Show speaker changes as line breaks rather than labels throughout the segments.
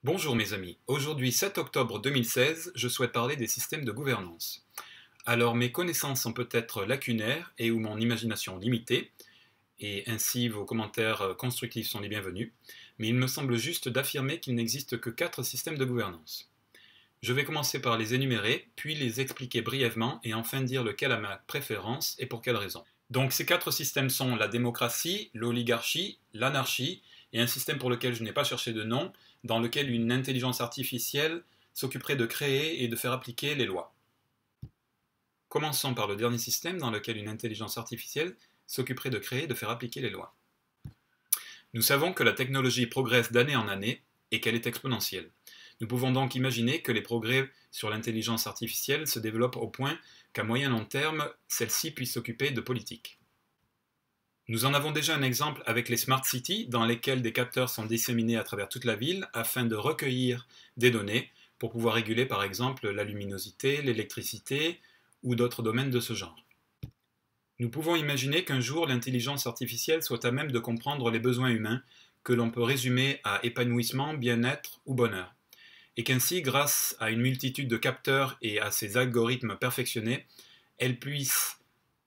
Bonjour mes amis, aujourd'hui 7 octobre 2016, je souhaite parler des systèmes de gouvernance. Alors mes connaissances sont peut-être lacunaires et ou mon imagination limitée, et ainsi vos commentaires constructifs sont les bienvenus, mais il me semble juste d'affirmer qu'il n'existe que 4 systèmes de gouvernance. Je vais commencer par les énumérer, puis les expliquer brièvement et enfin dire lequel a ma préférence et pour quelle raison. Donc ces 4 systèmes sont la démocratie, l'oligarchie, l'anarchie et un système pour lequel je n'ai pas cherché de nom, dans lequel une intelligence artificielle s'occuperait de créer et de faire appliquer les lois. Commençons par le dernier système dans lequel une intelligence artificielle s'occuperait de créer et de faire appliquer les lois. Nous savons que la technologie progresse d'année en année et qu'elle est exponentielle. Nous pouvons donc imaginer que les progrès sur l'intelligence artificielle se développent au point qu'à moyen long terme, celle-ci puisse s'occuper de politique. Nous en avons déjà un exemple avec les Smart Cities, dans lesquels des capteurs sont disséminés à travers toute la ville afin de recueillir des données pour pouvoir réguler par exemple la luminosité, l'électricité ou d'autres domaines de ce genre. Nous pouvons imaginer qu'un jour l'intelligence artificielle soit à même de comprendre les besoins humains que l'on peut résumer à épanouissement, bien-être ou bonheur, et qu'ainsi, grâce à une multitude de capteurs et à ses algorithmes perfectionnés, elle puisse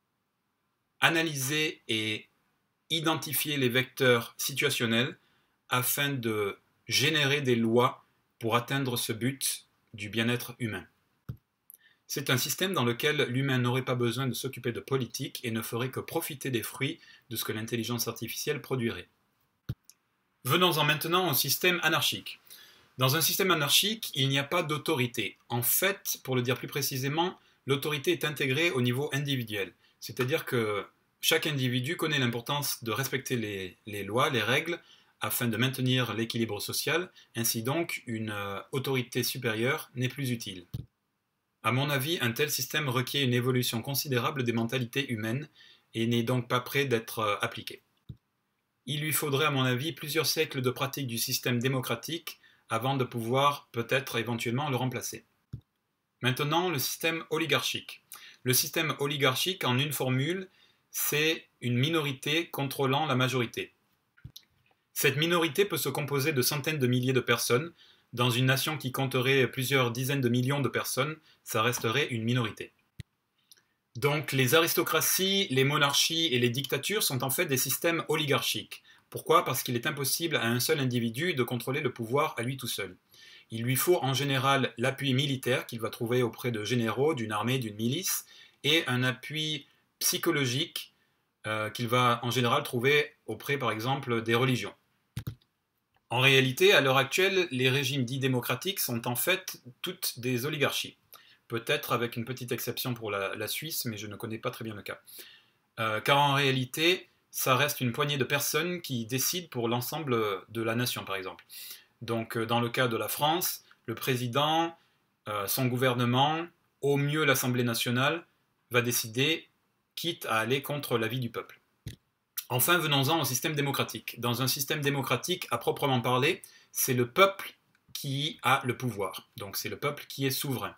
analyser et identifier les vecteurs situationnels afin de générer des lois pour atteindre ce but du bien-être humain. C'est un système dans lequel l'humain n'aurait pas besoin de s'occuper de politique et ne ferait que profiter des fruits de ce que l'intelligence artificielle produirait. Venons-en maintenant au système anarchique. Dans un système anarchique, il n'y a pas d'autorité. En fait, pour le dire plus précisément, l'autorité est intégrée au niveau individuel. C'est-à-dire que chaque individu connaît l'importance de respecter les lois, les règles, afin de maintenir l'équilibre social. Ainsi donc, une autorité supérieure n'est plus utile. À mon avis, un tel système requiert une évolution considérable des mentalités humaines et n'est donc pas prêt d'être appliqué. Il lui faudrait, à mon avis, plusieurs siècles de pratique du système démocratique avant de pouvoir peut-être éventuellement le remplacer. Maintenant, le système oligarchique. Le système oligarchique, en une formule, c'est une minorité contrôlant la majorité. Cette minorité peut se composer de centaines de milliers de personnes. Dans une nation qui compterait plusieurs dizaines de millions de personnes, ça resterait une minorité. Donc les aristocraties, les monarchies et les dictatures sont en fait des systèmes oligarchiques. Pourquoi ? Parce qu'il est impossible à un seul individu de contrôler le pouvoir à lui tout seul. Il lui faut en général l'appui militaire qu'il va trouver auprès de généraux, d'une armée, d'une milice, et un appui psychologique qu'il va en général trouver auprès par exemple des religions. En réalité, à l'heure actuelle, les régimes dits démocratiques sont en fait toutes des oligarchies. Peut-être avec une petite exception pour la Suisse, mais je ne connais pas très bien le cas. Car en réalité, ça reste une poignée de personnes qui décident pour l'ensemble de la nation, par exemple. Donc, dans le cas de la France, le président, son gouvernement, au mieux l'Assemblée nationale, va décider, quitte à aller contre l'avis du peuple. Enfin, venons-en au système démocratique. Dans un système démocratique, à proprement parler, c'est le peuple qui a le pouvoir. Donc c'est le peuple qui est souverain.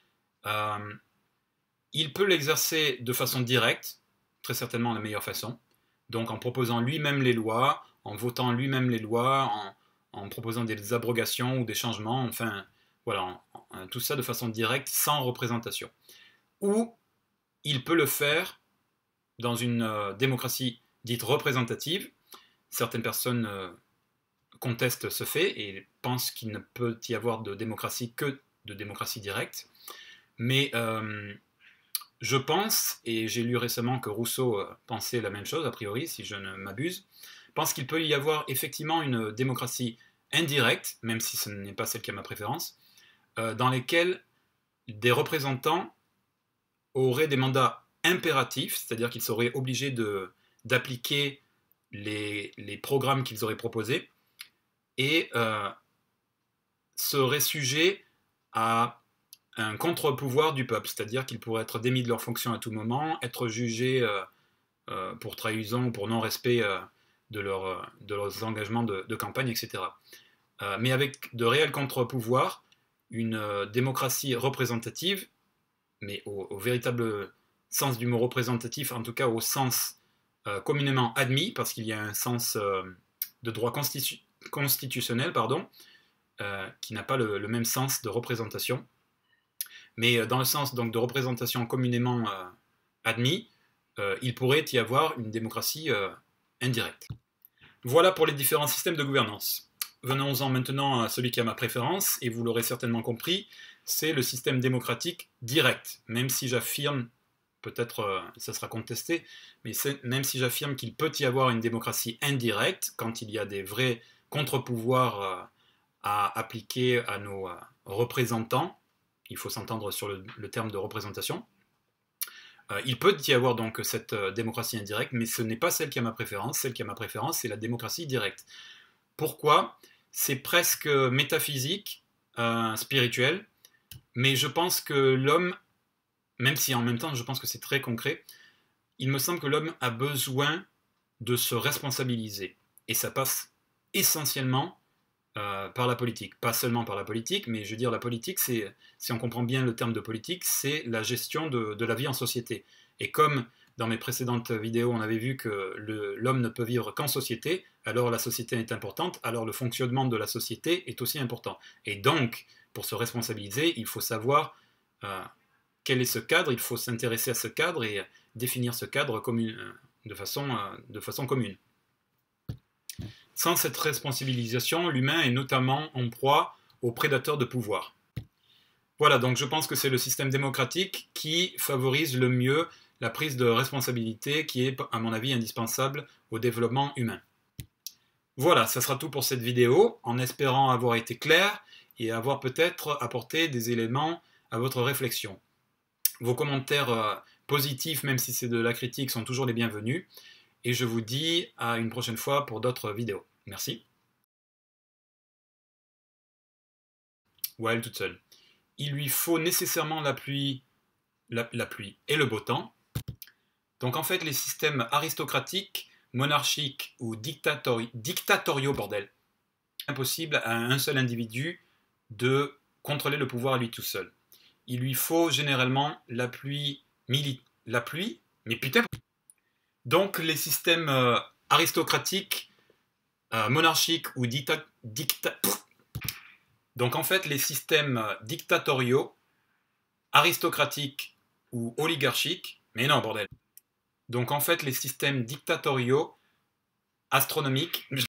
Il peut l'exercer de façon directe, très certainement la meilleure façon, donc en proposant lui-même les lois, en votant lui-même les lois, en proposant des abrogations ou des changements, enfin, voilà, tout ça de façon directe, sans représentation. Ou il peut le faire dans une démocratie dite représentative. Certaines personnes contestent ce fait et pensent qu'il ne peut y avoir de démocratie que de démocratie directe. Mais je pense, et j'ai lu récemment que Rousseau pensait la même chose, a priori, si je ne m'abuse, pense qu'il peut y avoir effectivement une démocratie indirecte, même si ce n'est pas celle qui a ma préférence, dans lesquelles des représentants auraient des mandats impératifs, c'est-à-dire qu'ils seraient obligés d'appliquer les programmes qu'ils auraient proposés et seraient sujets à un contre-pouvoir du peuple, c'est-à-dire qu'ils pourraient être démis de leurs fonctions à tout moment, être jugés pour trahison ou pour non-respect de leurs engagements de campagne, etc. Mais avec de réels contre-pouvoirs, une démocratie représentative, mais au véritable sens du mot représentatif, en tout cas au sens communément admis, parce qu'il y a un sens de droit constitutionnel, pardon, qui n'a pas le même sens de représentation. Mais dans le sens donc, de représentation communément admis, il pourrait y avoir une démocratie indirecte. Voilà pour les différents systèmes de gouvernance. Venons-en maintenant à celui qui a ma préférence, et vous l'aurez certainement compris, c'est le système démocratique direct, même si j'affirme, peut-être ça sera contesté, mais même si j'affirme qu'il peut y avoir une démocratie indirecte, quand il y a des vrais contre-pouvoirs à appliquer à nos représentants, il faut s'entendre sur le terme de représentation, il peut y avoir donc cette démocratie indirecte, mais ce n'est pas celle qui a ma préférence. Celle qui a ma préférence, c'est la démocratie directe. Pourquoi? C'est presque métaphysique, spirituel, mais je pense que l'homme, même si en même temps je pense que c'est très concret, il me semble que l'homme a besoin de se responsabiliser. Et ça passe essentiellement par la politique. Pas seulement par la politique, mais je veux dire, la politique, c'est, si on comprend bien le terme de politique, c'est la gestion de la vie en société. Et comme dans mes précédentes vidéos, on avait vu que l'homme ne peut vivre qu'en société, alors la société est importante, alors le fonctionnement de la société est aussi important. Et donc, pour se responsabiliser, il faut savoir quel est ce cadre, il faut s'intéresser à ce cadre et définir ce cadre de façon commune. Sans cette responsabilisation, l'humain est notamment en proie aux prédateurs de pouvoir. Voilà, donc je pense que c'est le système démocratique qui favorise le mieux la prise de responsabilité qui est, à mon avis, indispensable au développement humain. Voilà, ça sera tout pour cette vidéo, en espérant avoir été clair et avoir peut-être apporté des éléments à votre réflexion. Vos commentaires positifs, même si c'est de la critique, sont toujours les bienvenus. Et je vous dis à une prochaine fois pour d'autres vidéos. Merci. Ou à elle toute seule. Il lui faut nécessairement la pluie et le beau temps. Donc en fait, les systèmes aristocratiques, monarchiques ou dictatoriaux, bordel, impossible à un seul individu de contrôler le pouvoir à lui tout seul. Il lui faut généralement la pluie, mais putain. Donc les systèmes aristocratiques, monarchiques ou donc en fait les systèmes dictatoriaux, aristocratiques ou oligarchiques, mais non bordel. Donc en fait les systèmes dictatoriaux, astronomiques,